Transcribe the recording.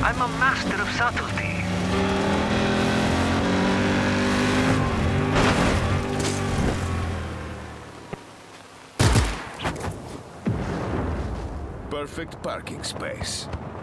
I'm a master of subtlety. Perfect parking space.